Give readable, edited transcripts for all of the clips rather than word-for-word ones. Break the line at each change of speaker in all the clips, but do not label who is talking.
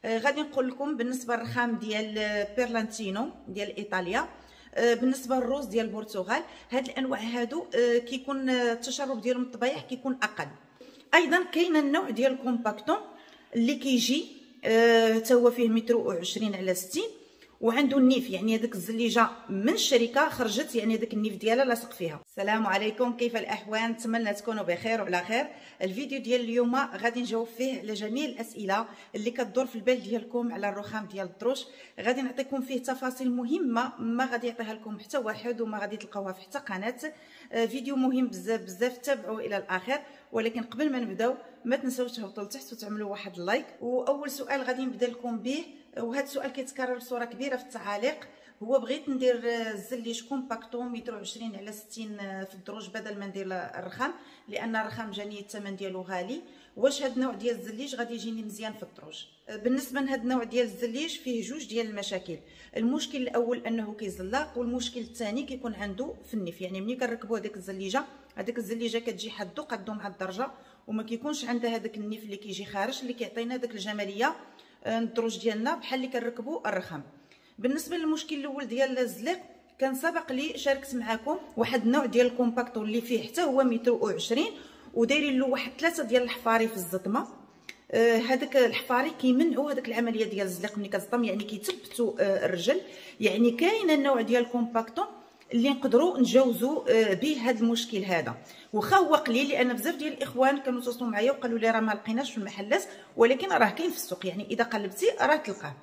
غادي نقول لكم بالنسبه للرخام ديال بيرلانتينو ديال ايطاليا، بالنسبه للروز ديال البرتغال. هاد الانواع هادو كيكون التشرب ديالهم الطبيعي كيكون اقل. ايضا كاين النوع ديال الكومباكتون اللي كيجي حتى هو فيه 1.20 على 60 وعنده النيف، يعني هذيك الزليجه من الشركه خرجت، يعني هذاك النيف ديالها لاصق فيها. السلام عليكم، كيف الاحوال؟ نتمنى تكونوا بخير وعلى خير. الفيديو ديال اليوم غادي نجاوب فيه على جميع الاسئله اللي كتدور في البال ديالكم على الرخام ديال الدروج. غادي نعطيكم فيه تفاصيل مهمه ما غادي يعطيها لكم حتى واحد وما غادي تلقاوها في حتى قناه. فيديو مهم بزاف بزاف، تابعوا الى الاخر. ولكن قبل ما نبداو ما تنساوش تهبطوا لتحت وتعملوا واحد اللايك. واول سؤال غادي نبدا لكم به، وهذا السؤال كيتكرر بصوره كبيره في التعاليق، هو بغيت ندير الزليج كومباكتون 120 على 60 في الدروج بدل ما ندير الرخام، لان الرخام جاني الثمن ديالو غالي. واش هذا النوع ديال الزليج غادي يجيني مزيان في الدروج؟ بالنسبه لهذا النوع ديال الزليج فيه جوج ديال المشاكل. المشكل الاول انه كيزلق، والمشكل الثاني كيكون عنده في النيف. يعني ملي كنركبوا هذيك الزليجه كتجي حدو قدو مع الدرجه، وما كيكونش عندها هذاك النيف اللي كيجي خارج اللي كيعطينا داك الجماليه الدروج ديالنا بحال اللي كنركبوا الرخام. بالنسبه للمشكل الاول ديال الزليق، كان سبق لي شاركت معكم واحد النوع ديال الكومباكتور اللي فيه حتى هو 120 ودايرين له واحد 3 ديال الحفاري في الزطمه. هذاك الحفاري كيمنعوا هذيك العمليه ديال الزليق ملي كتزطم، يعني كيثبتوا الرجل. يعني كاين النوع ديال الكومباكتون اللي نقدروا نجاوزوا به هذا المشكل هذا، واخا هو قليل، لان بزاف ديال الاخوان كانوا توصلوا معايا وقالوا لي راه ما لقيناش في المحلات، ولكن راه كاين في السوق، يعني اذا قلبتي راه تلقاه.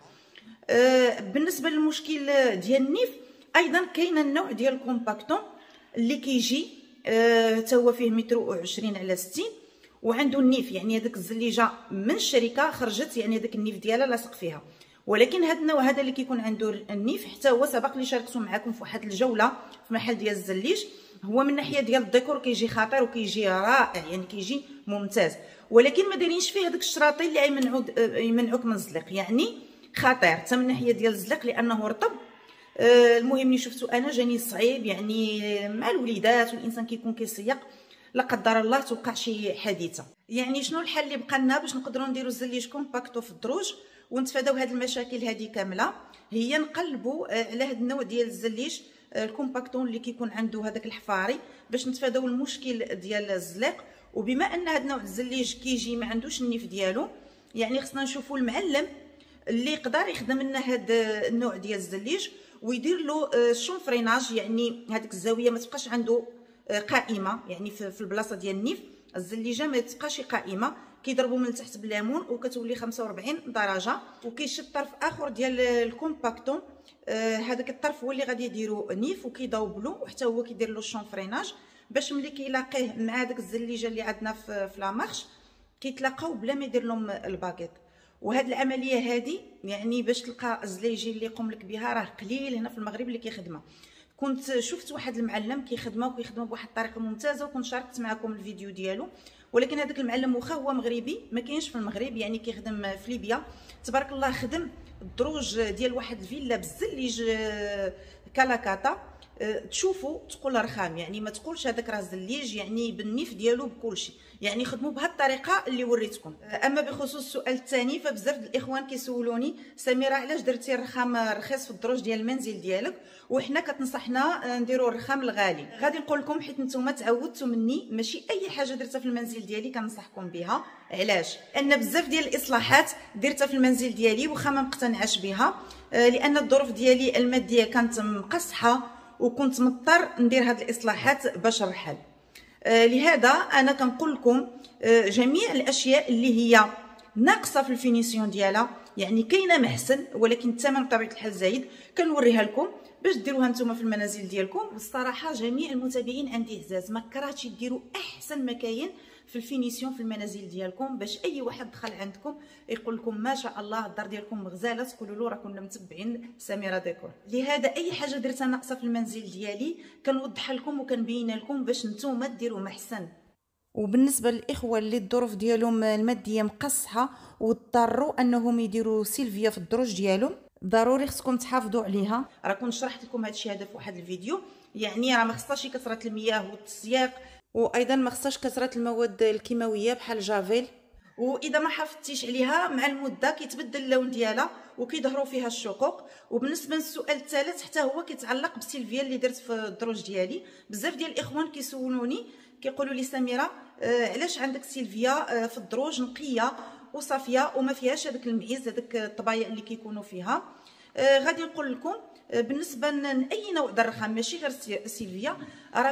بالنسبه للمشكل ديال النيف، ايضا كاين النوع ديال الكومباكتون اللي كيجي حتى هو فيه 120 على 60 وعنده النيف، يعني هذيك الزليجه من الشركه خرجت، يعني هذاك النيف ديالها لاصق فيها. ولكن هذا النوع هذا اللي كيكون عنده النيف حتى هو سبق لي شاركته معكم في واحد الجوله في محل ديال الزليج. هو من ناحيه ديال الديكور كيجي خطير وكيجي رائع، يعني كيجي ممتاز، ولكن ما دايرينش فيه هذوك الشراطين اللي يمنعوك من الزلق، يعني خطير حتى من ناحيه ديال الزلق لانه رطب. المهم اللي شفتو انا جاني صعيب، يعني مع الوليدات والانسان كيكون كيسيق لا قدر الله توقع شي حادثه. يعني شنو الحل اللي بقى لنا باش نقدروا نديروا الزليج كومباكتو في الدروج ونتفاداو هاد المشاكل هذه كامله؟ هي نقلبوا على هاد النوع ديال الزليج الكومباكتون اللي كيكون عنده هذاك الحفاري باش نتفاداو المشكل ديال الزليق. وبما ان هاد النوع الزليج كيجي ما عندوش النيف ديالو، يعني خصنا نشوفوا المعلم اللي يقدر يخدم لنا هاد النوع ديال الزليج ويدير له الشونفريناج، يعني هذيك الزاويه ما تبقاش عنده قائمه، يعني في البلاصه ديال النيف الزليجه ما تبقاش قائمه. كيضربوا من تحت بالليمون وكتولي 45 درجه. وكيشد طرف اخر ديال الكومباكتون، هذاك الطرف هو اللي غادي يديروا نيف وكيضوبلو، وحتى هو كيدير له الشونفريناج باش ملي كيلاقيه مع داك الزليجه اللي عندنا في لا مارش كيتلاقاو بلا ما يدير لهم الباكيط. وهاد العمليه هذه يعني باش تلقى الزليجي اللي يقوم لك بها راه قليل هنا في المغرب اللي كيخدمها. كنت شفت واحد المعلم كيخدمها بواحد الطريقه ممتازه، وكنت شاركت معكم الفيديو ديالو. ولكن هذاك المعلم واخا هو مغربي ما كاينش في المغرب، يعني كيخدم في ليبيا. تبارك الله خدم الدروج ديال واحد الفيلا بالزليج كالاكاتا. تشوفوا تقول رخام، يعني ما تقولش هذاك راه زليج، يعني بالنيف ديالو بكلشي. يعني خدموا بهذه الطريقه اللي وريتكم. اما بخصوص السؤال الثاني، فبزاف د الاخوان كيسولوني سميره علاش درتي الرخام رخيص في الدروج ديال المنزل ديالك وحنا كتنصحنا نديروا الرخام الغالي؟ غادي نقول لكم حيت نتوما تعودتوا مني، ماشي اي حاجه درتها في المنزل ديالي كنصحكم بها. علاش؟ لان بزاف ديال الاصلاحات درتها في المنزل ديالي واخا ما مقتنعاش بها، لان الظروف ديالي الماديه كانت مقصحه وكنت مضطر ندير هاد الاصلاحات باش نرحل. لهذا انا كنقول لكم جميع الاشياء اللي هي ناقصه في الفينيسيون ديالها، يعني كاينه محسن ولكن الثمن بطبيعه الحال زايد، كنوريها لكم باش ديروها نتوما في المنازل ديالكم. والصراحه جميع المتابعين عندي عزاز ما كرهتش ديروا احسن ما كاين في الفينيسيون في المنازل ديالكم، باش اي واحد دخل عندكم يقول لكم ما شاء الله الدار ديالكم مغزاله، تقولوا له راه كنا متبعين سميره ديكور. لهذا اي حاجه درتها ناقصه في المنزل ديالي كنوضحها لكم وكنبين لكم باش نتوما ديروا محسن. وبالنسبه للاخوه اللي الظروف ديالهم الماديه مقصحه واضطروا انهم يديروا سيلفيا في الدروج ديالهم، ضروري خصكم تحافظوا عليها. راه كنت شرحت لكم هذا الشيء هذا في واحد الفيديو. يعني راه ما خصهاش كثره المياه والتسياق، وايضا ما خصهاش كثره المواد الكيماويه بحال جافيل واذا ما حافظتيش عليها مع المده كيتبدل اللون ديالها وكيظهروا فيها الشقوق. وبالنسبه للسؤال الثالث حتى هو كيتعلق بالسيلفيا اللي درت في الدروج ديالي. بزاف ديال الاخوان كيسولوني كيقولوا لي سميره علاش عندك سيلفيا في الدروج نقيه وصافيه وما فيهاش هذاك المعيز هذاك الطبايع اللي كيكونوا فيها. غادي نقول لكم بالنسبه لاي نوع ديال الرخام ماشي غير سيلفيا راه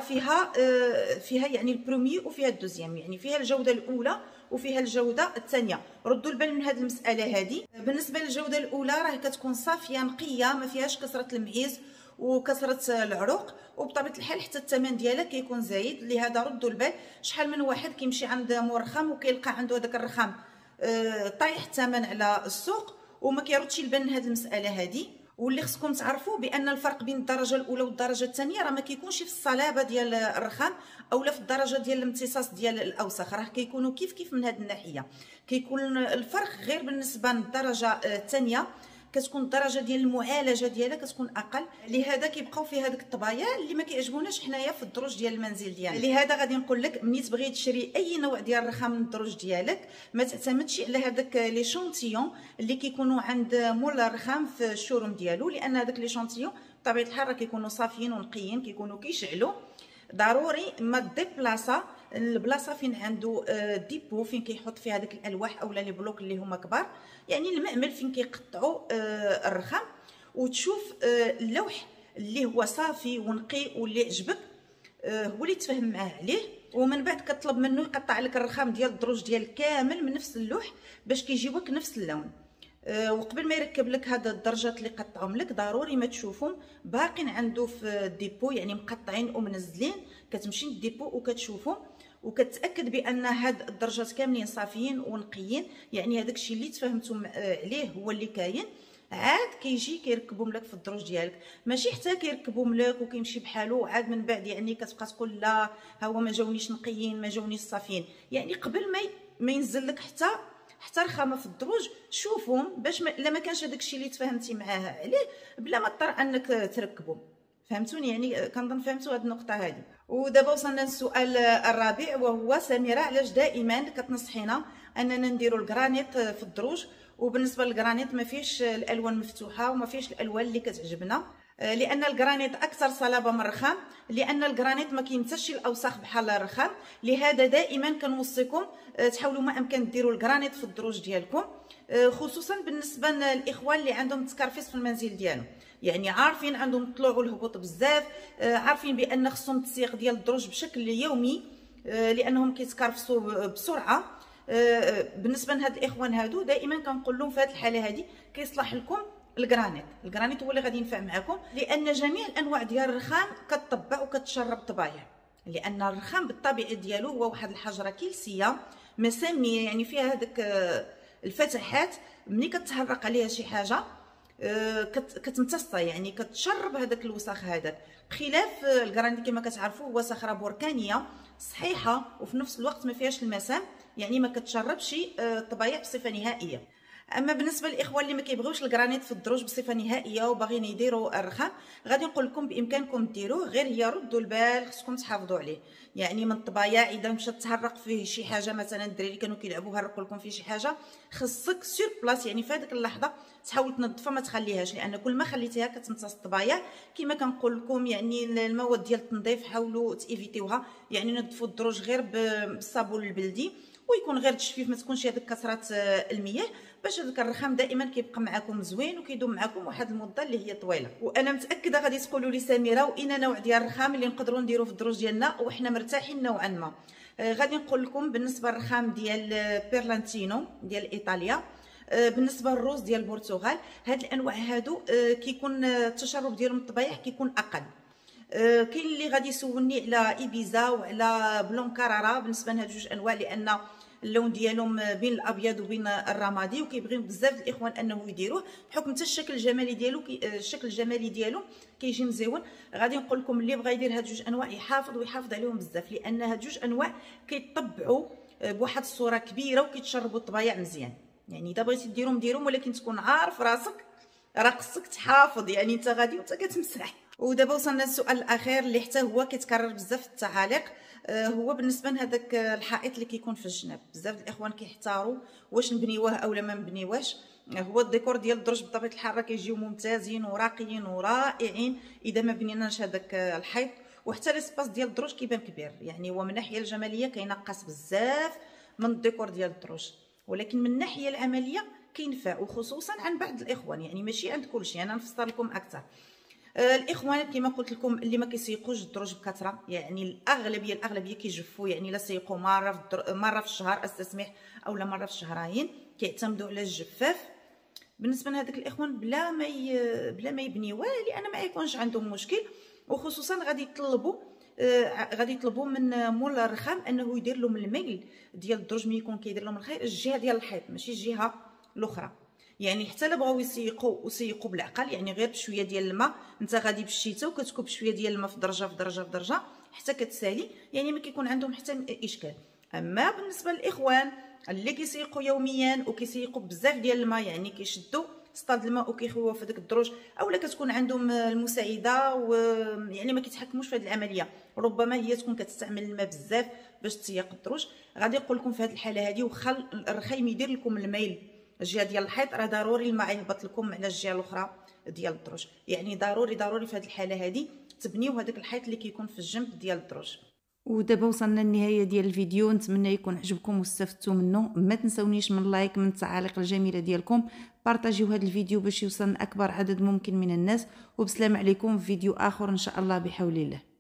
فيها يعني البروميي وفيها الدوزيام، يعني فيها الجوده الاولى وفيها الجوده الثانيه. ردوا البال من هذه المساله هذه. بالنسبه للجوده الاولى راه كتكون صافيه نقيه ما فيهاش كثره المعيز وكثره العروق، وبطبيعه الحال حتى الثمن ديالها كيكون زايد. لهذا ردوا البال شحال من واحد كيمشي عند مرخم وكيلقى عنده هذاك الرخام طايح الثمن على السوق وما كيردش البال من هذه المساله هذه. واللي خصكم تعرفوا بان الفرق بين الدرجه الاولى والدرجه الثانيه راه ما كيكونش في الصلابه ديال الرخام اولا في الدرجه ديال الامتصاص ديال الاوساخ، راه كيكونوا كيف من هذه الناحيه. كيكون الفرق غير بالنسبه للدرجه الثانيه كتكون الدرجه ديال المعالجه ديالها كتكون اقل. لهذا كيبقاو في هذيك الطبايع اللي ما كيعجبوناش حنايا في الدروج ديال المنزل ديالنا. لهذا غادي نقول لك ملي تبغي تشري اي نوع ديال الرخام من الدروج ديالك ما تعتمدش على هذاك لي شونتيون اللي كيكونوا عند مول الرخام في الشوروم ديالو، لان هذاك لي شونتيون بطبيعه الحال راه كيكونوا صافيين ونقيين كيكونوا كيشعلوا. ضروري ما ديبلاصا البلاصه فين عنده ديبو فين كيحط فيها هذيك الالواح اولا لي بلوك اللي هما كبار، يعني المعمل فين كيقطعوا الرخام، وتشوف اللوح اللي هو صافي ونقي واللي عجبك هو اللي تفهم معاه عليه. ومن بعد كطلب منه يقطع لك الرخام ديال الدروج ديالك كامل من نفس اللوح باش كيجيوك نفس اللون. وقبل ما يركب لك هاد الدرجات اللي قطعهم لك ضروري ما تشوفهم باقين عنده في الديبو يعني مقطعين ومنزلين، كتمشي للديبو وكتشوفهم وكتاكد بان هاد الدرجات كاملين صافيين ونقيين، يعني هذاك الشيء اللي تفاهمتم عليه هو اللي كاين. عاد كيجي كيركبهم لك في الدروج ديالك، ماشي حتى كيركبهم لك وكيمشي بحالو وعاد من بعد يعني كتبقى تقول لا ها هو ما جاونيش نقيين ما جاونيش صافيين. يعني قبل ما ينزل لك حتى رخامه في الدروج شوفهم باش الا ما كانش هذاك الشيء اللي تفاهمتي معاه عليه بلا ما اضطر انك تركبهم. فهمتوني؟ يعني كنظن فهمتوا هذه النقطه هذه. ودابا وصلنا للسؤال الرابع وهو سميره علاش دائما كتنصحينا اننا نديروا الكرانيت في الدروج؟ وبالنسبه للكرانيت ما فيش الالوان مفتوحه وما فيش الالوان اللي كتعجبنا، لان الكرانيت اكثر صلابه من الرخام، لان الكرانيت ما كيمتصش الاوساخ بحال الرخام. لهذا دائما كنوصيكم تحاولوا ما امكن ديروا الكرانيت في الدروج ديالكم، خصوصا بالنسبه للاخوان اللي عندهم تكرفيس في المنزل ديالهم، يعني عارفين عندهم الطلوع والهبوط بزاف، عارفين بان خصهم التسييق ديال الدروج بشكل يومي لانهم كيتكرفسوا بسرعه. بالنسبه لهاد الاخوان هادو دائما كنقول لهم في هذه الحاله هذه كيصلح لكم الكرانيت هو اللي غادي ينفع معكم، لان جميع الانواع ديال الرخام كتطبع وكتشرب طبايع، لان الرخام بالطبيعه ديالو هو واحد الحجره كلسيه مساميه، يعني فيها هذاك الفتحات ملي كتهرق عليها شي حاجه كتمتصها يعني كتشرب هذاك الوسخ هذاك. بخلاف الكرانيت كما كتعرفوا هو صخره بركانيه صحيحه وفي نفس الوقت ما فيهاش المسام، يعني ما كتشربش الطبايع بصفه نهائيه. اما بالنسبه للاخوان اللي ما كيبغيوش الكرانيت في الدروج بصفه نهائيه وباغيين يديروا الرخام غادي نقول لكم بامكانكم ديروه، غير هي ردوا البال خصكم تحافظوا عليه. يعني من الطبايع اذا مشات تهرق فيه شي حاجه، مثلا الدراري كانوا كيلعبوا هرقوا لكم فيه شي حاجه، خصك سور بلاص يعني في هذيك اللحظه تحاول تنظفها ما تخليهاش، لان كل ما خليتيها كتمتص الطبايع. كما كنقول لكم يعني المواد ديال التنظيف حاولوا تيفيتيوها، يعني نظفوا الدروج غير بالصابون البلدي ويكون غير تجفيف، ما تكونش هذيك كثره المياه، باش هذاك الرخام دائما كيبقى معكم زوين وكيدوم معكم واحد المده اللي هي طويله. وانا متاكده غادي تقولوا لي سميره واين نوع ديال الرخام اللي نقدروا نديروه في الدروج ديالنا وحنا مرتاحين نوعا ما. غادي نقول لكم بالنسبه للرخام ديال بيرلانتينو ديال ايطاليا، بالنسبه للروز ديال البرتغال، هاد الانواع هادو كيكون التشرب ديالهم الطبيعي كيكون اقل. كاين اللي غادي يسولني على ايبيزا وعلى بلون كارارا، بالنسبه لهاد جوج انواع لان اللون ديالهم بين الابيض وبين الرمادي وكيبغيو بزاف الاخوان انه يديروه بحكم حتى الشكل الجمالي ديالو الشكل الجمالي ديالو كيجي مزيون. غادي نقول لكم اللي بغى يدير هاد جوج انواع يحافظ عليهم بزاف، لان هاد جوج انواع كيطبعوا بواحد الصوره كبيره وكيتشربوا الطبايع مزيان. يعني اذا بغيتي ديرهم ولكن تكون عارف راسك راه خصك تحافظ، يعني انت غادي وانت كتمسح ودابا وصلنا للسؤال الاخير اللي حتى هو كيتكرر بزاف في التعاليق. هو بالنسبه لهذاك الحائط اللي كيكون في الجناب. بزاف الاخوان كيحتاروا واش نبنيوه اولا ما نبنيوهش. هو الديكور ديال الدرج بطبيعه الحال راه كيجيو ممتازين وراقيين ورائعين اذا ما بنيناش هذاك الحيط. وحتى ليسباس ديال الدروج كيبان كبير، يعني هو من الناحيه الجماليه كينقص بزاف من الديكور ديال الدروج، ولكن من الناحيه العمليه كينفع، وخصوصا عن بعض الاخوان، يعني ماشي عند كلشي. انا نفسر لكم اكثر. الاخوان كما قلت لكم اللي ما كيسيقوش الدروج بكثره، يعني الاغلبيه كيجفوا، يعني لا سيقوا مره في الشهر التسميح اولا مره في الشهرين، كيعتمدوا على الجفاف. بالنسبه لهذوك الاخوان بلا ما يبنيوه، لان ما يكونش عندهم مشكل. وخصوصا غادي يطلبوا من مول الرخام انه يدير لهم الميل ديال الدرج ملي يكون كيدير لهم الجهه ديال الحيط ماشي الجهه الاخرى. يعني حتى لا بغاو يسيقوا بالعقل، يعني غير بشويه ديال الماء، انت غادي بالشتاء وكتكب شويه ديال الماء في درجه حتى كتسالي، يعني ما كيكون عندهم حتى اشكال. اما بالنسبه للاخوان اللي كيسيقوا يوميا وكيسيقوا بزاف ديال الماء، يعني كيشدوا سطاد الماء وكيخويوه في داك الدروج، اولا كتكون عندهم المساعده ويعني ما كيتحكموش في هذه العمليه، ربما هي تكون كتستعمل الماء بزاف باش تسيق الدروج، غادي نقول لكم في هذه الحاله هذه وخا الرخيم يدير لكم الميل الجهه ديال الحيط، راه ضروري الماء يهبط لكم على الجهه الاخرى ديال الدروج. يعني ضروري في هذه الحاله هذه تبنيو هذاك الحيط اللي كيكون في الجنب ديال الدروج. ودابا وصلنا للنهايه ديال الفيديو، نتمنى يكون عجبكم واستفدتوا منه. ما تنسونيش من لايك، من التعاليق الجميله ديالكم، بارطاجيو هذا الفيديو باش يوصل اكبر عدد ممكن من الناس. وبسلام عليكم في فيديو اخر ان شاء الله بحول الله.